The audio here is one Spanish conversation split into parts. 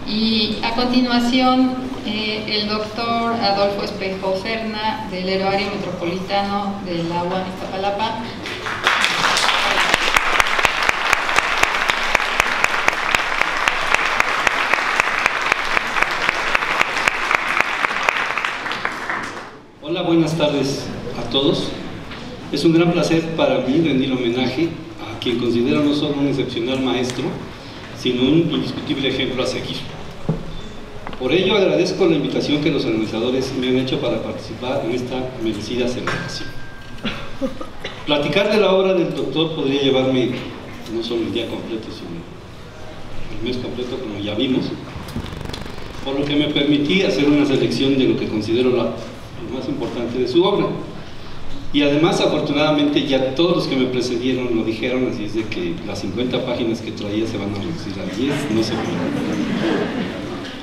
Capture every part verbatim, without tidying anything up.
Y a continuación, eh, el doctor Adolfo Espejo Serna, del Herbario Metropolitano de la U A M Iztapalapa. Hola, buenas tardes a todos. Es un gran placer para mí rendir homenaje a quien considero no solo un excepcional maestro, sino un indiscutible ejemplo a seguir. Por ello agradezco la invitación que los organizadores me han hecho para participar en esta merecida celebración. Platicar de la obra del doctor podría llevarme no solo el día completo, sino el mes completo, como ya vimos, por lo que me permití hacer una selección de lo que considero la, lo más importante de su obra. Y además, afortunadamente, ya todos los que me precedieron lo dijeron, así es de que las cincuenta páginas que traía se van a reducir a diez, no se preocupen.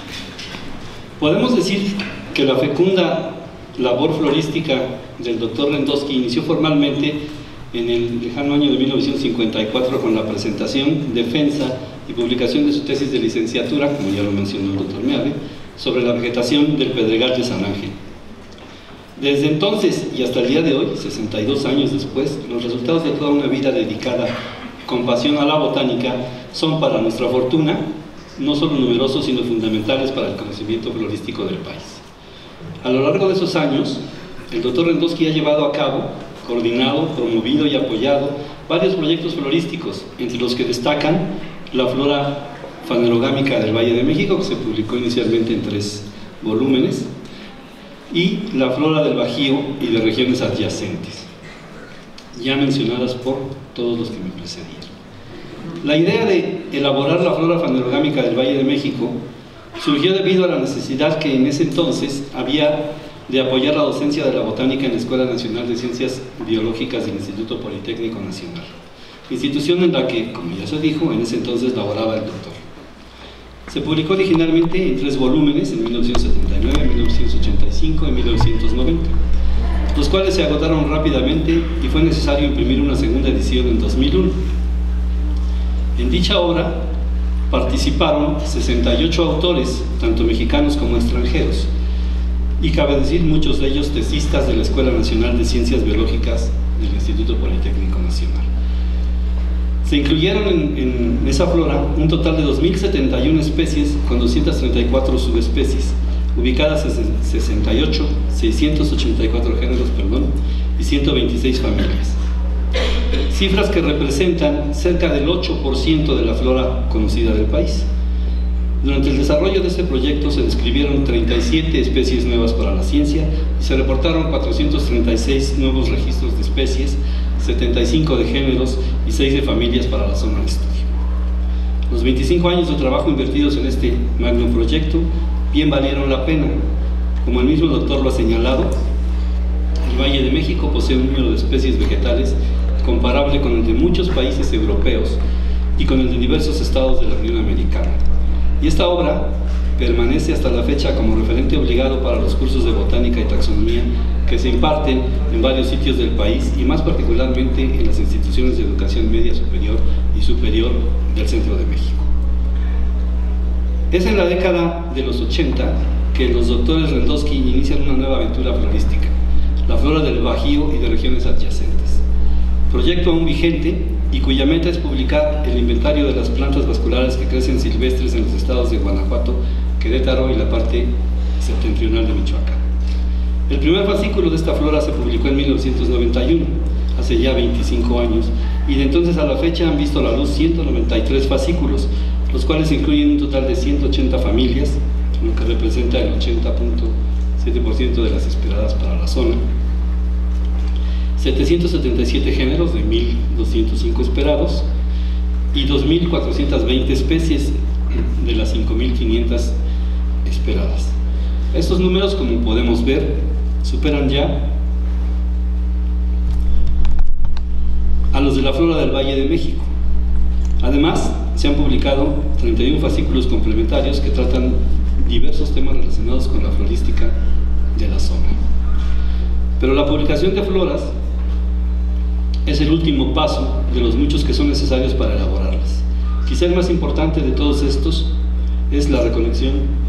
Podemos decir que la fecunda labor florística del doctor Rendosky inició formalmente en el lejano año de mil novecientos cincuenta y cuatro con la presentación, defensa y publicación de su tesis de licenciatura, como ya lo mencionó el doctor Meave, sobre la vegetación del Pedregal de San Ángel. Desde entonces y hasta el día de hoy, sesenta y dos años después, los resultados de toda una vida dedicada con pasión a la botánica son, para nuestra fortuna, no solo numerosos, sino fundamentales para el conocimiento florístico del país. A lo largo de esos años, el doctor Rendosky ha llevado a cabo, coordinado, promovido y apoyado varios proyectos florísticos, entre los que destacan la flora fanerogámica del Valle de México, que se publicó inicialmente en tres volúmenes, y la flora del Bajío y de regiones adyacentes, ya mencionadas por todos los que me precedieron. La idea de elaborar la flora fanerogámica del Valle de México surgió debido a la necesidad que en ese entonces había de apoyar la docencia de la botánica en la Escuela Nacional de Ciencias Biológicas del Instituto Politécnico Nacional, institución en la que, como ya se dijo, en ese entonces laboraba el doctor. Se publicó originalmente en tres volúmenes, en mil novecientos setenta y nueve, mil novecientos ochenta y cinco y mil novecientos noventa, los cuales se agotaron rápidamente y fue necesario imprimir una segunda edición en dos mil uno. En dicha obra participaron sesenta y ocho autores, tanto mexicanos como extranjeros, y cabe decir muchos de ellos tesistas de la Escuela Nacional de Ciencias Biológicas del Instituto Politécnico Nacional. Se incluyeron en, en esa flora un total de dos mil setenta y una especies con doscientas treinta y cuatro subespecies, ubicadas en sesenta y ocho, seiscientos ochenta y cuatro géneros, perdón, y ciento veintiséis familias. Cifras que representan cerca del ocho por ciento de la flora conocida del país. Durante el desarrollo de este proyecto se describieron treinta y siete especies nuevas para la ciencia y se reportaron cuatrocientos treinta y seis nuevos registros de especies, setenta y cinco de géneros y seis de familias para la zona de estudio. Los veinticinco años de trabajo invertidos en este magno proyecto bien valieron la pena. Como el mismo doctor lo ha señalado, el Valle de México posee un número de especies vegetales comparable con el de muchos países europeos y con el de diversos estados de la Unión Americana. Y esta obra permanece hasta la fecha como referente obligado para los cursos de botánica y taxonomía que se imparten en varios sitios del país y más particularmente en las instituciones de educación media superior y superior del centro de México. Es en la década de los ochenta que los doctores Rendosky inician una nueva aventura florística, la flora del Bajío y de regiones adyacentes, proyecto aún vigente y cuya meta es publicar el inventario de las plantas vasculares que crecen silvestres en los estados de Guanajuato, Querétaro y la parte septentrional de Michoacán. El primer fascículo de esta flora se publicó en mil novecientos noventa y uno, hace ya veinticinco años, y de entonces a la fecha han visto la luz ciento noventa y tres fascículos, los cuales incluyen un total de ciento ochenta familias, lo que representa el ochenta punto siete por ciento de las esperadas para la zona, setecientos setenta y siete géneros de mil doscientos cinco esperados y dos mil cuatrocientas veinte especies de las cinco mil quinientas esperadas. Estos números, como podemos ver, superan ya a los de la flora del Valle de México. Además, se han publicado treinta y uno fascículos complementarios que tratan diversos temas relacionados con la florística de la zona. Pero la publicación de floras es el último paso de los muchos que son necesarios para elaborarlas. Quizá el más importante de todos estos es la recolección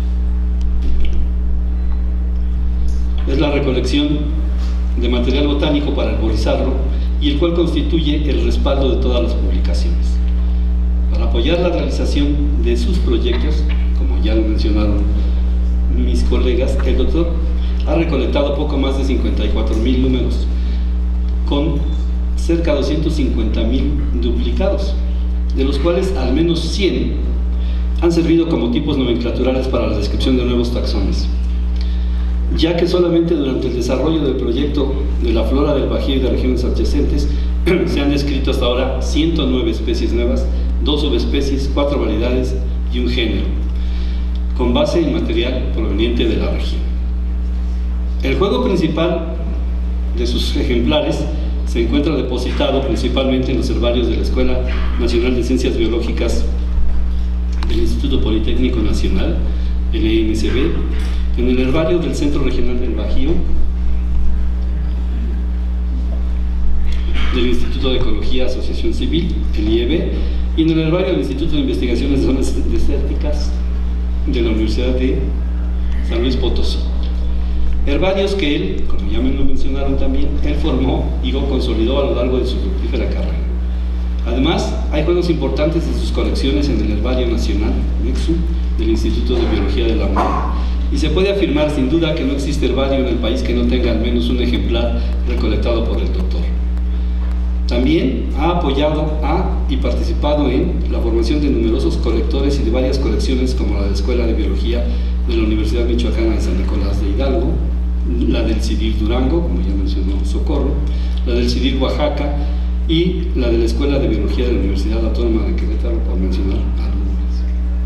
es la recolección de material botánico para arborizarlo, y el cual constituye el respaldo de todas las publicaciones. Para apoyar la realización de sus proyectos, como ya lo mencionaron mis colegas, el doctor ha recolectado poco más de cincuenta y cuatro mil números, con cerca de doscientos cincuenta mil duplicados, de los cuales al menos cien han servido como tipos nomenclaturales para la descripción de nuevos taxones, ya que solamente durante el desarrollo del proyecto de la flora del Bajío y de regiones adyacentes se han descrito hasta ahora ciento nueve especies nuevas, dos subespecies, cuatro variedades y un género, con base en material proveniente de la región. El juego principal de sus ejemplares se encuentra depositado principalmente en los herbarios de la Escuela Nacional de Ciencias Biológicas del Instituto Politécnico Nacional, el E N S B, en el herbario del Centro Regional del Bajío, del Instituto de Ecología Asociación Civil, el I E B, y en el herbario del Instituto de Investigaciones de Zonas Desérticas de la Universidad de San Luis Potosí. Herbarios que él, como ya me lo mencionaron también, él formó y lo consolidó a lo largo de su fructífera carrera. Además, hay juegos importantes de sus colecciones en el Herbario Nacional, Nexu, del Instituto de Biología de la UNAM, y se puede afirmar sin duda que no existe herbario en el país que no tenga al menos un ejemplar recolectado por el doctor. También ha apoyado a y participado en la formación de numerosos colectores y de varias colecciones, como la de la Escuela de Biología de la Universidad Michoacana de San Nicolás de Hidalgo, la del CIDIR Durango, como ya mencionó Socorro, la del CIDIR Oaxaca y la de la Escuela de Biología de la Universidad Autónoma de Querétaro, por mencionar algunas.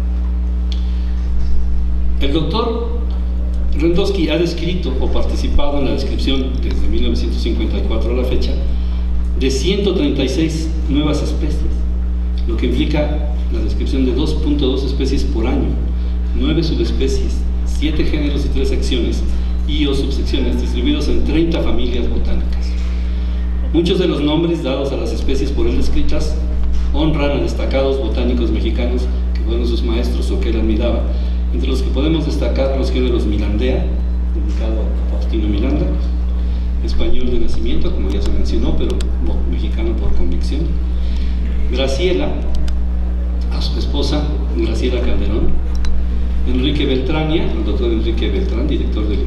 El doctor Rendosky ha descrito o participado en la descripción desde mil novecientos cincuenta y cuatro a la fecha de ciento treinta y seis nuevas especies, lo que implica la descripción de dos punto dos especies por año, nueve subespecies, siete géneros y tres secciones y o subsecciones distribuidos en treinta familias botánicas. Muchos de los nombres dados a las especies por él descritas honran a destacados botánicos mexicanos que fueron sus maestros o que él admiraba, entre los que podemos destacar los géneros Milandea, dedicado a Faustino Miranda, español de nacimiento, como ya se mencionó, pero mexicano por convicción, Graciela, a su esposa Graciela Calderón, Enrique Beltrania, el doctor Enrique Beltrán, director del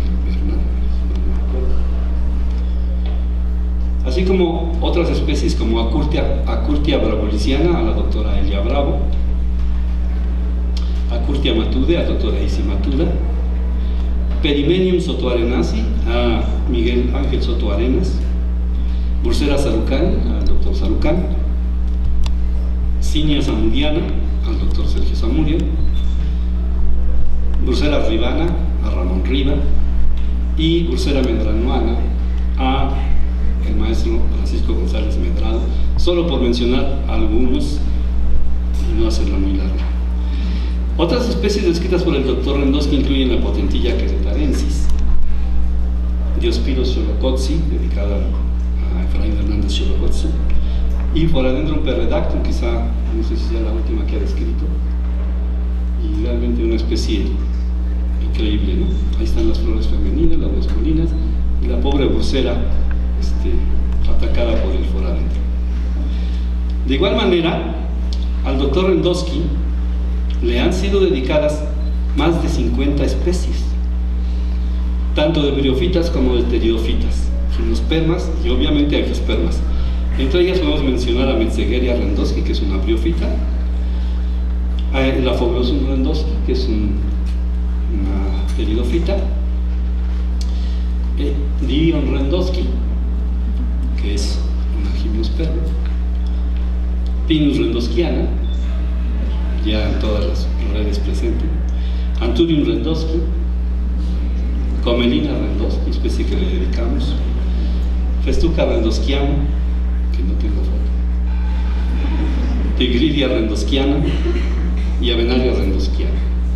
así como otras especies como Acurtia, Acurtia bravoliciana, a la doctora Elia Bravo, Acurtia matude, a la doctora Isi Matuda, Perimenium sotoarenasi, a Miguel Ángel Soto Arenas, Bursera sarucán, al doctor Sarucán, Cinia zamudiana, al doctor Sergio Zamudio, Bursera ribana, a Ramón Riva, y Bursera medranoana, a el maestro Francisco González Medrado, solo por mencionar algunos y no hacerla muy larga. Otras especies descritas por el doctor Rendosky incluyen la potentilla queretarensis, Diospyros xolocotzi, dedicada a Efraín Hernández Xolocotzi, y Foradendron perredactum, quizá, no sé si sea la última que ha descrito, y realmente una especie increíble, ¿no? Ahí están las flores femeninas, las masculinas, y la pobre bursera este, atacada por el foradendron. De igual manera, al doctor Rendosky le han sido dedicadas más de cincuenta especies, tanto de briófitas como de pteridofitas, gimnospermas y obviamente angiospermas. Entre ellas podemos mencionar a Metzegeria Rendosky, que es una briófita, a la Foglosum Rendosky, que es un, una pteridofita, eh, Dirion Rendosky, que es una gimnosperma, Pinus Rendoskyana, ya en todas las redes presentes, Anthurium Rendosky, Comelina Rendosky, especie que le dedicamos, Festuca Rendoskyana, que no tengo foto, Tigridia Rendoskyana y Avenaria Rendoskyana.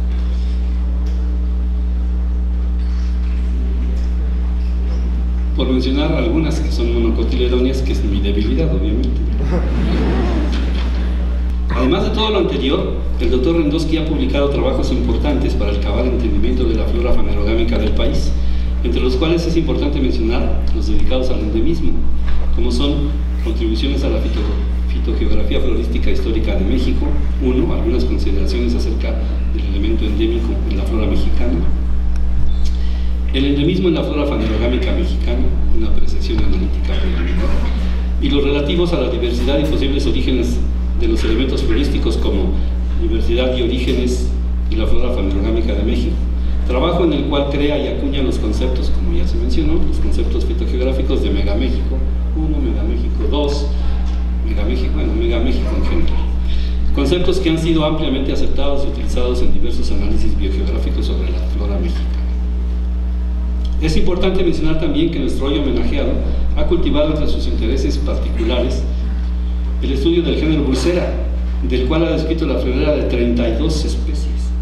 Por mencionar algunas que son monocotiledóneas, que es mi debilidad, obviamente. Además de todo lo anterior, el doctor Rendosky ha publicado trabajos importantes para el cabal entendimiento de la flora fanerogámica del país, entre los cuales es importante mencionar los dedicados al endemismo, como son Contribuciones a la fito, fitogeografía florística histórica de México, uno, algunas consideraciones acerca del elemento endémico en la flora mexicana, el endemismo en la flora fanerogámica mexicana, una apreciación analítica preliminar, y los relativos a la diversidad y posibles orígenes de los elementos florísticos como diversidad y orígenes y la flora fanerogámica de México, trabajo en el cual crea y acuña los conceptos, como ya se mencionó, los conceptos fitogeográficos de Megaméxico uno, Megaméxico dos, Megaméxico, bueno, Megaméxico en general. Conceptos que han sido ampliamente aceptados y utilizados en diversos análisis biogeográficos sobre la flora mexicana. Es importante mencionar también que nuestro hoy homenajeado ha cultivado entre sus intereses particulares el estudio del género Bursera, del cual ha descrito la florera de treinta y dos especies.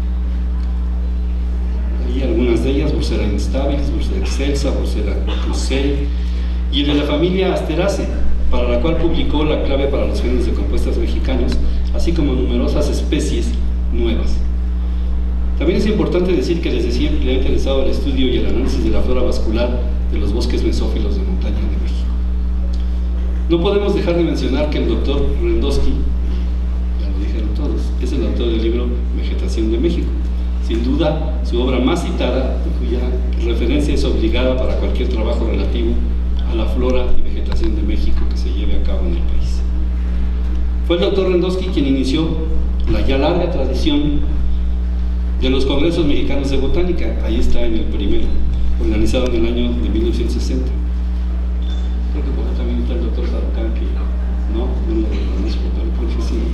Hay algunas de ellas: Bursera instabilis, Bursera excelsa, Bursera crucei, y el de la familia Asteraceae, para la cual publicó la clave para los genes de compuestas mexicanos, así como numerosas especies nuevas. También es importante decir que desde siempre le ha interesado el estudio y el análisis de la flora vascular de los bosques mesófilos de montaña de México. No podemos dejar de mencionar que el doctor Rendosky, ya lo dijeron todos, es el autor del libro Vegetación de México, sin duda su obra más citada y cuya referencia es obligada para cualquier trabajo relativo a la flora y vegetación de México que se lleve a cabo en el país. Fue el doctor Rendosky quien inició la ya larga tradición de los Congresos Mexicanos de Botánica. Ahí está en el primero, organizado en el año de mil novecientos sesenta. Creo que por ahí también está el doctor Sarucán, que no, no lo reconozco, pero creo que sí.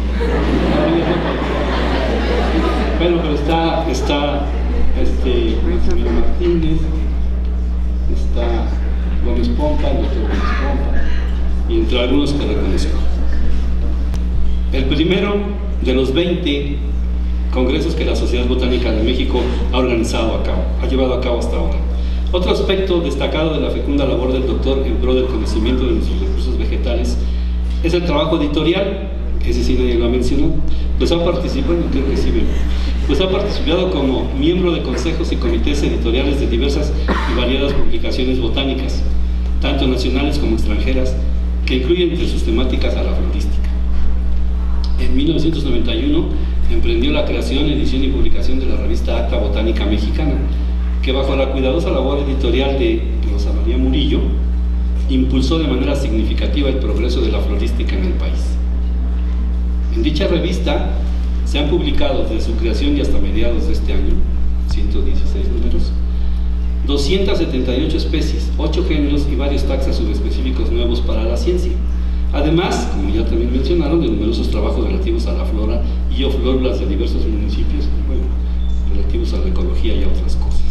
Bueno, pero está, está este, Maximiliano Martínez, está Gómez Pompa, el doctor Gómez Pompa, y entre algunos que reconozco. El primero de los veinte congresos que la Sociedad Botánica de México ha organizado a cabo, ha llevado a cabo hasta ahora. Otro aspecto destacado de la fecunda labor del doctor en pro del conocimiento de nuestros recursos vegetales es el trabajo editorial. Ese sí nadie lo ha mencionado. Pues ha participado, creo que sí, pues ha participado como miembro de consejos y comités editoriales de diversas y variadas publicaciones botánicas, tanto nacionales como extranjeras, que incluyen entre sus temáticas a la florística. En mil novecientos noventa y uno emprendió la creación, edición y publicación de la revista Acta Botánica Mexicana, que bajo la cuidadosa labor editorial de Rosa María Murillo, impulsó de manera significativa el progreso de la florística en el país. En dicha revista se han publicado desde su creación y hasta mediados de este año, ciento dieciséis números, doscientas setenta y ocho especies, ocho géneros y varios taxas subespecíficos nuevos para la ciencia. Además, como ya también mencionaron, de numerosos trabajos relativos a la flora y o flórulas de diversos municipios, bueno, relativos a la ecología y a otras cosas.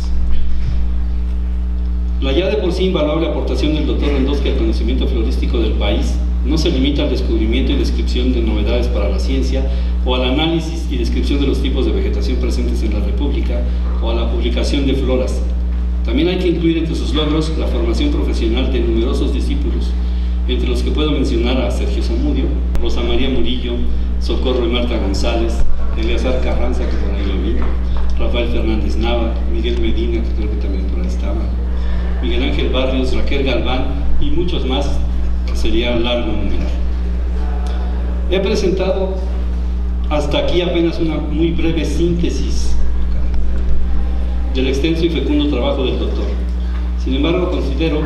La ya de por sí invaluable aportación del doctor Rendosky al conocimiento florístico del país no se limita al descubrimiento y descripción de novedades para la ciencia o al análisis y descripción de los tipos de vegetación presentes en la República o a la publicación de floras. También hay que incluir entre sus logros la formación profesional de numerosos discípulos, entre los que puedo mencionar a Sergio Zamudio, Rosa María Murillo, Socorro y Marta González, Eleazar Carranza, que por ahí lo vi, Rafael Fernández Nava, Miguel Medina, que creo que también por ahí estaba, Miguel Ángel Barrios, Raquel Galván y muchos más, que sería largo numerar. He presentado hasta aquí apenas una muy breve síntesis del extenso y fecundo trabajo del doctor. Sin embargo, considero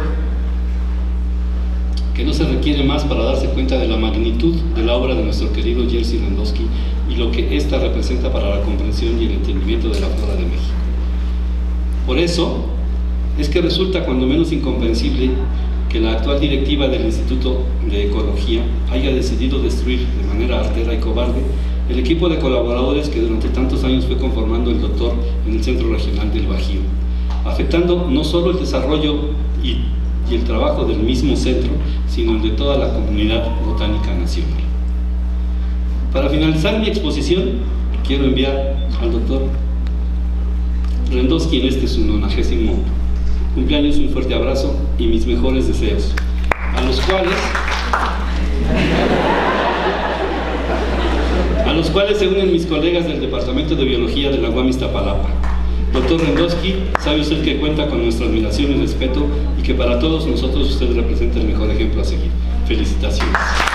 que no se requiere más para darse cuenta de la magnitud de la obra de nuestro querido Jerzy Rendosky y lo que ésta representa para la comprensión y el entendimiento de la flora de México. Por eso es que resulta cuando menos incomprensible que la actual directiva del Instituto de Ecología haya decidido destruir de manera artera y cobarde el equipo de colaboradores que durante tantos años fue conformando el doctor en el Centro Regional del Bajío, afectando no solo el desarrollo y y el trabajo del mismo centro, sino el de toda la comunidad botánica nacional. Para finalizar mi exposición, quiero enviar al doctor Rendosky en este su nonagésimo cumpleaños un fuerte abrazo y mis mejores deseos, a los cuales a los cuales se unen mis colegas del Departamento de Biología de la U A M Iztapalapa. Doctor Rendosky, sabe usted que cuenta con nuestra admiración y respeto y que para todos nosotros usted representa el mejor ejemplo a seguir. Felicitaciones.